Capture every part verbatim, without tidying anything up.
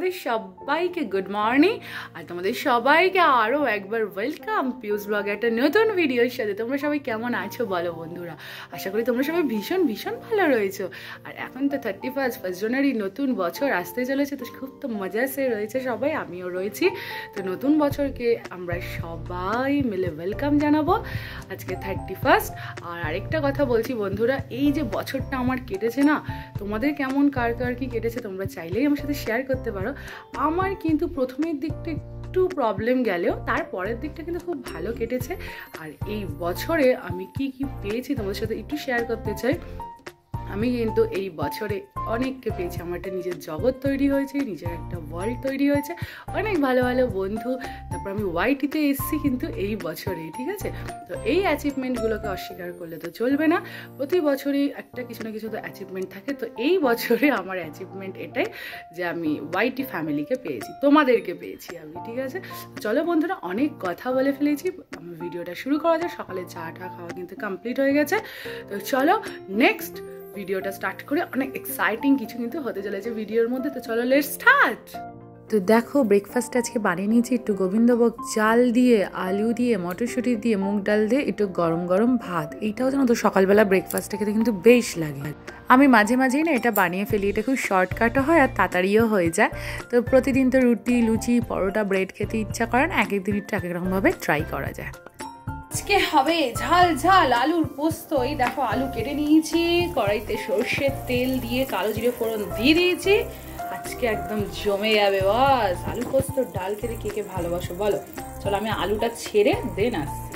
তোমাদের সবাইকে good morning আর তোমাদের সবাইকে আরও একবার ওয়েলকাম পিউস ব্লগ একটা নতুন ভিডিওর সাথে। তোমরা সবাই কেমন আছো বলো বন্ধুরা? আশা করি তোমরা সবাই ভীষণ ভীষণ ভালো রয়েছো। আর এখন তো থার্টি ফার্স্ট ফার্স্ট জানুয়ারি নতুন বছর আসতে চলেছে, তো খুব তো মজাসে রয়েছে সবাই, আমিও রয়েছি। তো নতুন বছরকে আমরা সবাই মিলে ওয়েলকাম জানাবো আজকে থার্টি ফার্স্ট। আর আরেকটা কথা বলছি বন্ধুরা, এই যে বছরটা আমার কেটেছে না, তোমাদের কেমন কার কার কি কেটেছে তোমরা চাইলেই আমার সাথে শেয়ার করতে পারো। আমার কিন্তু প্রথমের দিকটা একটু প্রবলেম গেলেও তারপরের দিকটা কিন্তু খুব ভালো কেটেছে। আর এই বছরে আমি কি কি পেয়েছি তোমাদের সাথে একটু শেয়ার করতে চাই। আমি কিন্তু এই বছরে অনেককে পেয়েছি, আমার একটা নিজের জগৎ তৈরি হয়েছে, নিজের একটা ওয়ার্ল্ড তৈরি হয়েছে, অনেক ভালো ভালো বন্ধু। তারপর আমি ওয়াইটিতে এসেছি কিন্তু এই বছরেই, ঠিক আছে? তো এই অ্যাচিভমেন্টগুলোকে অস্বীকার করলে তো চলবে না, প্রতি বছরই একটা কিছু না কিছু তো অ্যাচিভমেন্ট থাকে। তো এই বছরে আমার অ্যাচিভমেন্ট এটাই যে আমি ওয়াইটি ফ্যামিলিকে পেয়েছি, তোমাদেরকে পেয়েছি আমি, ঠিক আছে? চলো বন্ধুরা, অনেক কথা বলে ফেলেছি, আমার ভিডিওটা শুরু করা যায়। সকালে চা টা খাওয়া কিন্তু কমপ্লিট হয়ে গেছে। তো চলো নেক্সট ভিডিওটা স্টার্ট করে, অনেক এক্সাইটিং কিছু কিন্তু হতে চলেছে ভিডিওর মধ্যে। তো চলো লেটস স্টার্ট। তো দেখো ব্রেকফাস্ট আজকে বানিয়ে নিয়েছি একটু গোবিন্দভোগ চাল দিয়ে, আলু দিয়ে, মটরশুঁটি দিয়ে, মুগ ডাল দিয়ে, একটু গরম গরম ভাত। এইটাও যেন তো সকালবেলা ব্রেকফাস্টটা খেতে কিন্তু বেশ লাগে। আমি মাঝে মাঝেই না এটা বানিয়ে ফেলি, এটা খুব শর্টকাটও হয় আর তাড়াতাড়িও হয়ে যায়। তো প্রতিদিন তো রুটি, লুচি, পরোটা, ব্রেড খেতে ইচ্ছা করে না, এক এক দিন একটু এক এক রকমভাবে ট্রাই করা যায়। আজকে হবে ঝাল ঝাল আলুর পোস্ত। এই দেখো আলু কেটে নিয়েছি, কড়াইতে সর্ষের তেল দিয়ে কালো জিরে ফোড়ন দিয়ে দিয়েছি। আজকে একদম জমে যাবে বাস। আলু পোস্ত ডাল খেতে কে কে ভালোবাসো বলো? চলো আমি আলুটা ছেড়ে দেন আসছি।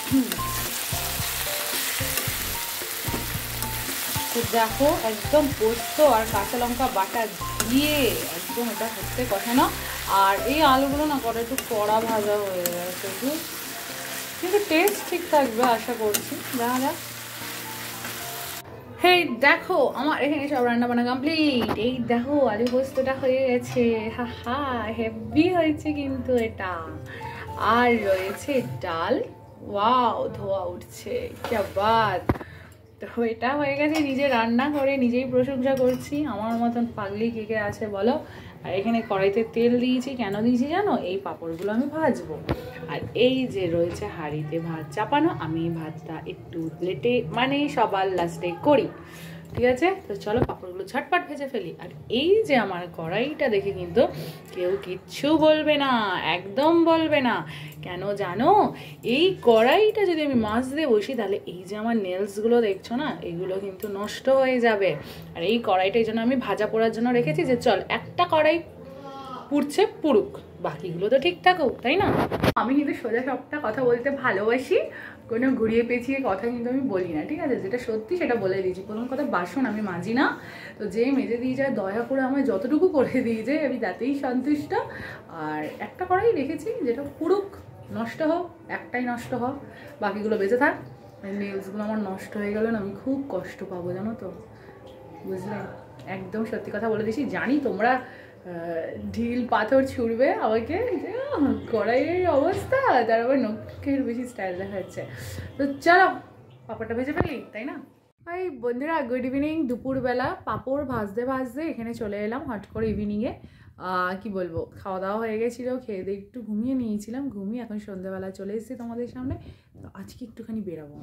তো দেখো একদম পোস্ত আর কাঁচা লঙ্কা বাটা দিয়ে একদম এটা হচ্ছে কষানো। আর এই আলুগুলো না কটা একটু কড়া ভাজা হয়ে গেছে, কিন্তু টেস্ট ঠিক থাকবে আশা করছি। দেখা যাক। হেই দেখো আমার এখানে সব রান্না বান্না কমপ্লিট। এই দেখো আলু পোস্তটা হয়ে গেছে, হা হা হেভি হয়েছে কিন্তু এটা। আর রয়েছে ডাল, ওয়াও ধোয়া উঠছে, কি বাত। তো এটা হয়ে গেছে, নিজে রান্না করে নিজেই প্রশংসা করছি। আমার মতন পাগলি কে কে আছে বলো? আর এখানে কড়াইতে তেল দিয়েছি, কেন দিয়েছি জানো? এই পাঁপড়গুলো আমি ভাজবো। আর এই যে রয়েছে হাঁড়িতে ভাত চাপানো, আমি ভাতটা একটু লেটে মানে সবার লাস্টে করি, ঠিক আছে? তো চলো পাঁপড়গুলো ঝটপট ভেজে ফেলি। আর এই যে আমার কড়াইটা দেখে কিন্তু কেউ কিচ্ছু বলবে না, একদম বলবে না। কেন জানো? এই কড়াইটা যদি আমি মাছ দিয়ে বসি তাহলে এই যে আমার নেলসগুলো দেখছো না, এগুলো কিন্তু নষ্ট হয়ে যাবে। আর এই কড়াইটা এই জন্য আমি ভাজা পোড়ার জন্য রেখেছি, যে চল একটা কড়াই পুড়ছে পুড়ুক, বাকিগুলো তো ঠিক থাকুক, তাই না? আমি কিন্তু সোজা সবটা কথা বলতে ভালোবাসি, কোনো ঘুরিয়ে পেঁচিয়ে কথা কিন্তু আমি বলি না, ঠিক আছে? যেটা সত্যি সেটা বলে দিয়েছি। প্রথম কথা, বাসন আমি মাজি না, তো যে মেজে দিয়ে যায় দয়া করে আমায় যতটুকু করে দিয়ে যায় আমি তাতেই সন্তুষ্ট। আর একটা কড়াই রেখেছি, যেটা পুরুক, নষ্ট হোক, একটাই নষ্ট হোক, বাকিগুলো বেঁচে থাক। নেলসগুলো আমার নষ্ট হয়ে গেল না, আমি খুব কষ্ট পাবো জানো তো, বুঝলে? একদম সত্যি কথা বলে দিয়েছি। জানি তোমরা ঢিল পাথর ছুড়বে আমাকে, যে কড়াইয়ের অবস্থা, তার আবার নখের বেশি স্টাইল দেখা যাচ্ছে। তো চলো পাঁপড়টা ভেজে ফেলি, তাই না? ভাই বন্ধুরা গুড ইভিনিং। দুপুরবেলা পাঁপড় ভাজতে ভাজতে এখানে চলে এলাম হট করে ইভিনিংয়ে। কি বলবো, খাওয়া দাওয়া হয়ে গেছিলো, খেয়ে দিয়ে একটু ঘুমিয়ে নিয়েছিলাম, ঘুমিয়ে এখন সন্ধ্যাবেলা চলে এসেছি তোমাদের সামনে। তো আজকে একটুখানি বেরাবো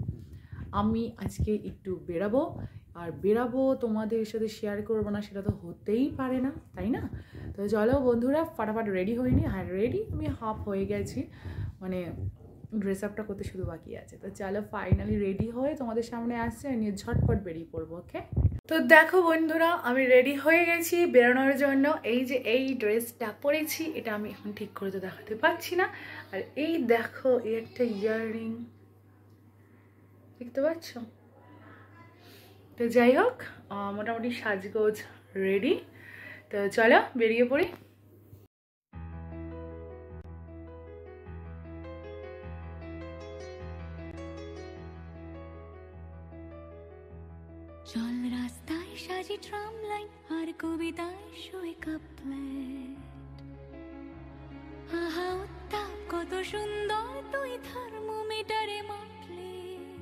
আমি, আজকে একটু বেরাবো। আর বেরাবো তোমাদের সাথে শেয়ার করবো না সেটা তো হতেই পারে না, তাই না? তো চলো বন্ধুরা ফাটাফাট রেডি হইনি। হ্যাঁ রেডি আমি হাফ হয়ে গেছি, মানে ড্রেস আপটা করতে শুধু বাকি আছে। তো চলো ফাইনালি রেডি হয়ে তোমাদের সামনে আসছে, নিয়ে ঝটপট বেরিয়ে পড়বো। ওকে, তো দেখো বন্ধুরা আমি রেডি হয়ে গেছি বেরোনোর জন্য। এই যে এই ড্রেসটা পরেছি, এটা আমি এখন ঠিক করে তো দেখাতে পারছি না। আর এই দেখো এই একটা ইয়াররিং, দেখতে পাচ্ছ? তো যাই হোক, মোটামুটি সাজগোজ রেডি। তো চলো বেরিয়ে পড়ি। চল রাস্তায় সাজি ট্রাম লাইন, আর কবিতায় শুয়ে কাপলেট। আহা উত্তাপ কত সুন্দর, তুই থার্মোমিটারে মাপলে।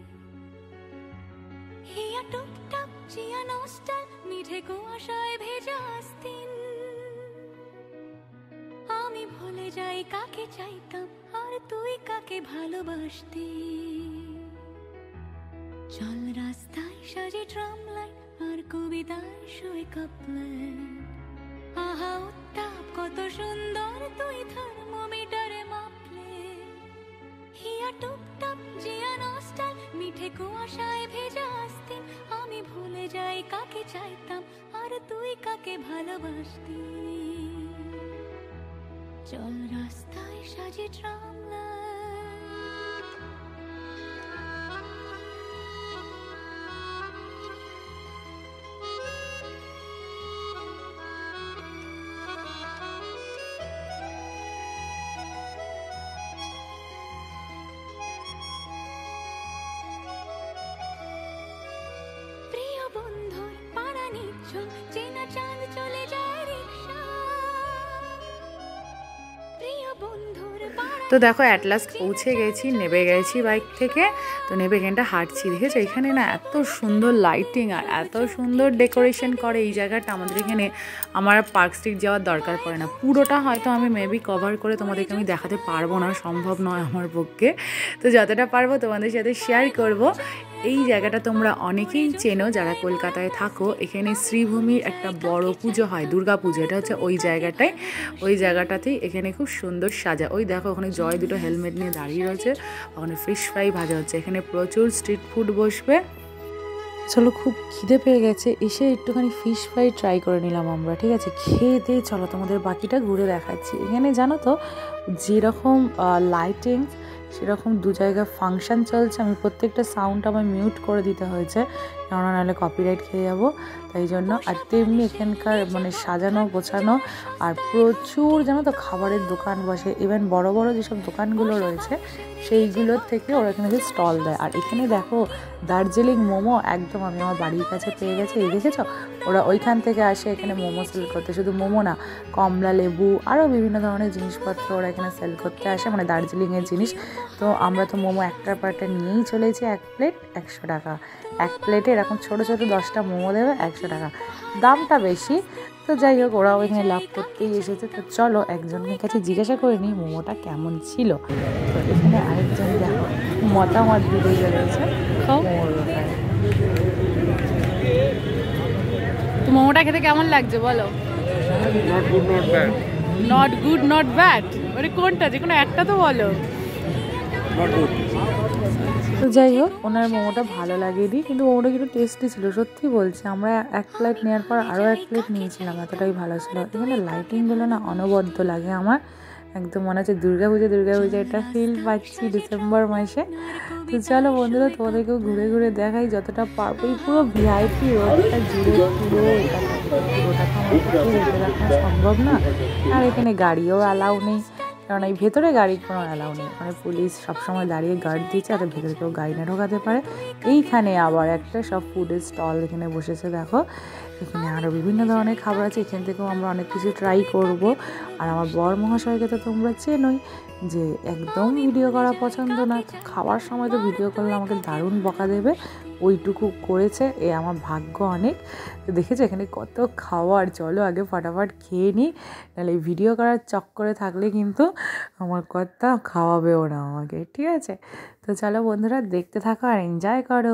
হিয়া টুকটাক চিয়া নস্টাল, মিঠে কুয়াশায় ভেজা আস্তিন। ভুলে যাই কাকে চাইতাম আর তুই কাকে ভালোবাসতি। চল রাস্তায় সাজে ট্রাম লাইট আর কবিতায় শুয়ে কাপলাইট। আহা উত্তাপ কত সুন্দর তুই থার্মোমিটারে মাপলে। হিয়া টুপটাপ জিয়া নস্টাল মিঠে কুয়াশায় ভেজা আস্তিন। আমি ভুলে যাই কাকে চাইতাম আর তুই কাকে ভালোবাসতি। চল রাস্তায় সাজে ট্রাম লাইট। প্রিয় বন্ধুর পাড়া নিচ্ছল চেনা চাঁদ চলে যায় রিক্সা। তো দেখো অ্যাট লাস্ট পৌঁছে গেছি, নেমে গেছি বাইক থেকে। তো নেমে এখানটা হাঁটছি, দেখেছো এখানে না এত সুন্দর লাইটিং আর এত সুন্দর ডেকোরেশন করে এই জায়গাটা। আমাদের এখানে আমার পার্ক স্ট্রিট যাওয়ার দরকার পড়ে না। পুরোটা হয়তো আমি মেবি কভার করে তোমাদেরকে আমি দেখাতে পারবো না, সম্ভব নয় আমার পক্ষে। তো যতটা পারবো তোমাদের সাথে শেয়ার করব। এই জায়গাটা তোমরা অনেকেই চেনো যারা কলকাতায় থাকো। এখানে শ্রীভূমির একটা বড় পুজো হয়, দুর্গা পুজো। এটা হচ্ছে ওই জায়গাটায়, ওই জায়গাটাতেই এখানে খুব সুন্দর সাজা। ওই দেখো ওখানে জয় দুটো হেলমেট নিয়ে দাঁড়িয়ে রয়েছে, ওখানে ফিশ ফ্রাই ভাজা হচ্ছে। এখানে প্রচুর স্ট্রিট ফুড বসবে। চলো খুব খিদে পেয়ে গেছে, এসে একটুখানি ফিশ ফ্রাই ট্রাই করে নিলাম আমরা, ঠিক আছে। খেয়ে দিয়ে চলো তোমাদের বাকিটা ঘুরে দেখাচ্ছি। এখানে জানো তো যেরকম লাইটিং সেরকম দু জায়গায় ফাংশন চলছে। আমি প্রত্যেকটা সাউন্ড আমার মিউট করে দিতে হয়েছে, কেননা নাহলে কপিরাইট খেয়ে যাবো, তাই জন্য। আর তেমনি এখানকার মানে সাজানো গোছানো আর প্রচুর জানো তো খাবারের দোকান বসে। ইভেন বড় বড় যেসব দোকানগুলো রয়েছে সেইগুলোর থেকে ওরা এখানে যে স্টল দেয়। আর এখানে দেখো দার্জিলিং মোমো একদম আমি আমার বাড়ির কাছে পেয়ে গেছি। এই দেখেছো ওরা ওইখান থেকে আসে এখানে মোমো সেল করতে। শুধু মোমো না, কমলা লেবু আরও বিভিন্ন ধরনের জিনিসপত্র ওরা এখানে সেল করতে আসে, মানে দার্জিলিংয়ের জিনিস। তো আমরা তো মোমো একটার পর একটা নিয়েই চলেছি। এক প্লেট একশো টাকা, এক প্লেটে এরকম ছোটো ছোটো দশটা মোমো দেবে একশো টাকা, দামটা বেশি। তো যাই হোক ওরাও এখানে লাভ করতেই এসেছে। তো চলো একজনের কাছে জিজ্ঞাসা করে নিই মোমোটা কেমন ছিল। তো এখানে আরেকজন দেখো মতামত দিতে চলেছে মোমোর ব্যাপারে। তো মোমোটা খেতে কেমন লাগছে বলো? নট গুড নট ব্যাড, মানে কোনটা, যে কোনো একটা তো বলো। তো যাই হোক ওনার মোমোটা ভালো লাগিয়ে দিই, কিন্তু মোমোটা কিন্তু টেস্টি ছিল, সত্যি বলছি। আমরা এক প্লেট নেওয়ার পর আরও এক প্লেট নিয়েছিলাম, এতটাই ভালো ছিল। এখানে লাইটিংগুলো না অনবদ্য লাগে আমার, একদম মনে হচ্ছে দুর্গা পুজো দুর্গা পুজো একটা ফিল পাচ্ছি ডিসেম্বর মাসে। তো চলো বন্ধুরা তোমাদেরকেও ঘুরে ঘুরে দেখাই যতটা পারবো। এই পুরো ভিআইপি রোডটা জুড়ে পুরো এটা পুরোটা তো আমার পক্ষে হেঁটে দেখা সম্ভব না। আর এখানে গাড়িও অ্যালাউ নেই, কারণ এই ভেতরে গাড়ির কোনো অ্যালাউ নেই। মানে পুলিশ সবসময় দাঁড়িয়ে গার্ড দিয়েছে যাতে ভেতরে কেউ গাড়ি না ঢোকাতে পারে। এইখানে আবার একটা সব ফুডের স্টল এখানে বসেছে দেখো। এখানে আরও বিভিন্ন ধরনের খাবার আছে, এখান থেকেও আমরা অনেক কিছু ট্রাই করব। আর আমার বর মহাশয়কে তো তোমরা চেনোই যে একদম ভিডিও করা পছন্দ না, খাওয়ার সময় তো ভিডিও করলে আমাকে দারুণ বকা দেবে, ওইটুকু করেছে। এ আমার ভাগ্য অনেক। তো দেখেছো এখানে কত খাওয়ার। চলো আগে ফটাফট খেয়ে নিই, নাহলে ভিডিও করার চক্করে থাকলে কিন্তু আমার কথা খাওয়াবেও না আমাকে, ঠিক আছে। তো চলো বন্ধুরা দেখতে থাকো আর এনজয় করো।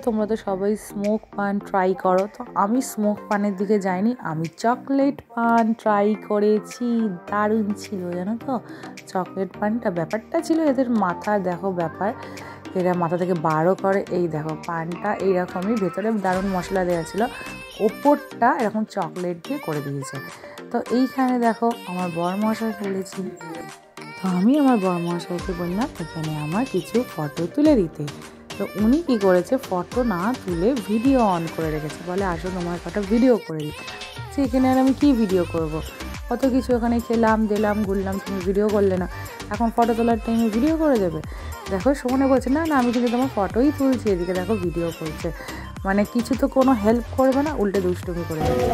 তোমরা তো সবাই স্মোক পান ট্রাই করো, তো আমি স্মোক পানের দিকে যাইনি, আমি চকলেট পান ট্রাই করেছি। দারুণ ছিল জানো তো চকলেট পানটা। ব্যাপারটা ছিল এদের মাথা দেখো ব্যাপার, এরা মাথা থেকে বারও করে। এই দেখো পানটা এইরকমই, ভেতরে দারুণ মশলা দেওয়া ছিল, ওপরটা এরকম চকলেট দিয়ে করে দিয়েছে। তো এইখানে দেখো আমার বরমশাই বলেছি, তো আমি আমার বরমশাইকে বললাম এখানে আমার কিছু ফটো তুলে দিতে। তো উনি কী করেছে, ফটো না তুলে ভিডিও অন করে রেখেছে, বলে আসো তোমার কটা ভিডিও করে দিতে। সে এখানে আর আমি কী ভিডিও করব, কত কিছু ওখানে খেলাম দিলাম ঘুরলাম, তুমি ভিডিও করলে না, এখন ফটো তোলার টাইমে ভিডিও করে দেবে। দেখো শোনে বলছে না না আমি কিন্তু তোমার ফটোই তুলছি, এদিকে দেখো ভিডিও করছে, মানে কিছু তো কোনো হেল্প করবে না, উল্টে দুষ্টুমি করে যাচ্ছে।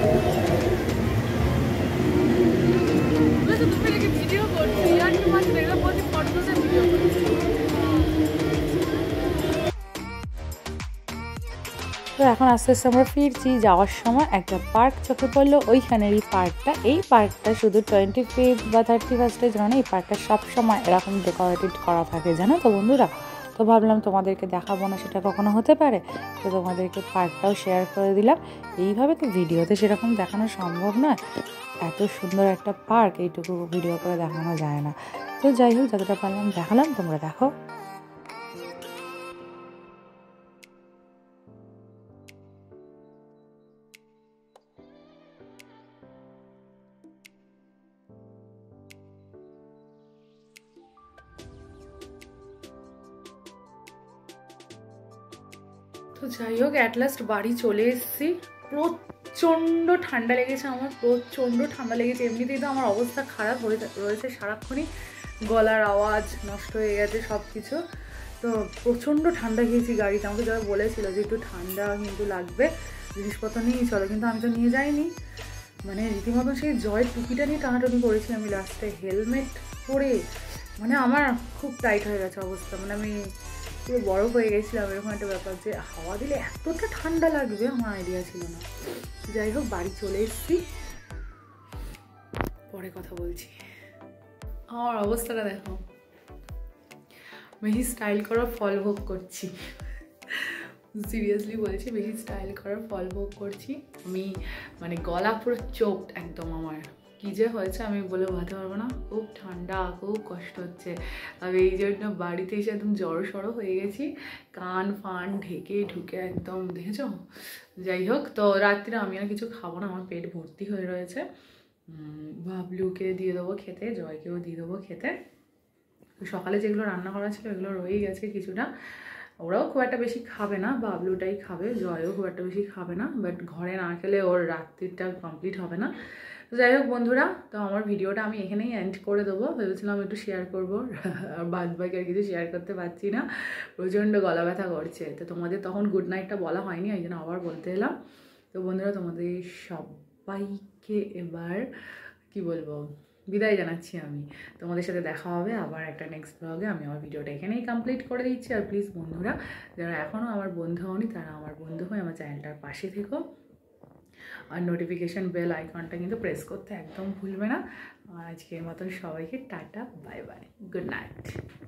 তো এখন আস্তে আস্তে আমরা ফিরছি, যাওয়ার সময় একটা পার্ক চোখে পড়লো, ওইখানেরই পার্কটা। এই পার্কটা শুধু টোয়েন্টি ফিফথ বা থার্টি ফার্স্টের জন্য, এই পার্কটা সবসময় এরকম ডেকোরেটেড করা থাকে জানো তো বন্ধুরা। তো ভাবলাম তোমাদেরকে দেখাবো না সেটা কখনো হতে পারে, তো তোমাদেরকে পার্কটাও শেয়ার করে দিলাম। এইভাবে তো ভিডিওতে সেরকম দেখানো সম্ভব নয়, এত সুন্দর একটা পার্ক এইটুকু ভিডিও করে দেখানো যায় না। তো যাই হোক যতটা পারলাম দেখালাম, তোমরা দেখো। তো যাই হোক অ্যাট লাস্ট বাড়ি চলে এসেছি। প্রচণ্ড ঠান্ডা লেগেছে আমার, প্রচণ্ড ঠান্ডা লেগেছে। এমনিতেই তো আমার অবস্থা খারাপ হয়ে রয়েছে, সারাক্ষণই গলার আওয়াজ নষ্ট হয়ে গেছে সব কিছু। তো প্রচণ্ড ঠান্ডা খেয়েছি গাড়িতে, আমাকে যারা বলেছিল যে একটু ঠান্ডা কিন্তু লাগবে, জিনিসপত্র নিয়ে চলো, কিন্তু আমি তো নিয়ে যাইনি। মানে রীতিমতন সেই জয়ের টুপিটা নিয়ে টানাটানি করেছি আমি লাস্টে, হেলমেট পরে, মানে আমার খুব টাইট হয়ে গেছে অবস্থা, মানে আমি পুরো বরফ হয়ে গেছিলাম। এরকম একটা ব্যাপার যে হাওয়া দিলে এতটা ঠান্ডা লাগবে আমার আইডিয়া ছিল না। যাই হোক বাড়ি চলে এসেছি, পরে কথা বলছি। আমার অবস্থাটা দেখো, বেশি স্টাইল করার ফল ভোগ করছি, সিরিয়াসলি বলছি, বেশি স্টাইল করার ফল ভোগ করছি আমি। মানে গলা পুরো চোখড একদম, আমার কী যে হয়েছে আমি বলে বোঝাতে পারবো না, খুব ঠান্ডা, খুব কষ্ট হচ্ছে। আমি এই জন্য বাড়িতে এসে একদম জড়ো সড়ো হয়ে গেছি, কান ফান ঢেকে ঢুকে একদম, দেখেছ। যাই হোক তো রাত্রিরে আমি আর কিছু খাবো না, আমার পেট ভর্তি হয়ে রয়েছে। বাবলুকে দিয়ে দেবো খেতে, জয়কেও দিয়ে দেবো খেতে। তো সকালে যেগুলো রান্না করা ছিল এগুলো রয়েই গেছে কিছুটা, ওরাও খুব একটা বেশি খাবে না, বাবলুটাই খাবে, জয়ও খুব একটা বেশি খাবে না, বাট ঘরে না খেলে ওর রাত্রিটা কমপ্লিট হবে না। তো যাই হোক বন্ধুরা, তো আমার ভিডিওটা আমি এখানেই এন্ড করে দেবো, ভেবেছিলাম একটু শেয়ার করবো, আর বাদ বাকি আর কিছু শেয়ার করতে পারছি না, প্রচণ্ড গলা ব্যথা করছে। তো তোমাদের তখন গুড নাইটটা বলা হয়নি, এই জন্য আবার বলতে এলাম। তো বন্ধুরা তোমাদের সবাইকে এবার কি বলবো, বিদায় জানাচ্ছি আমি। তোমাদের সাথে দেখা হবে আবার একটা নেক্সট ব্লগে। আমি আমার ভিডিওটা এখানেই কমপ্লিট করে দিচ্ছি। আর প্লিজ বন্ধুরা যারা এখনও আমার বন্ধু হওনি তারা আমার বন্ধু হয়ে আমার চ্যানেলটার পাশে থেকো, আর নোটিফিকেশান বেল আইকনটা কিন্তু প্রেস করতে একদম ভুলবে না। আজকের মতন সবাইকে tata, bye bye, good night.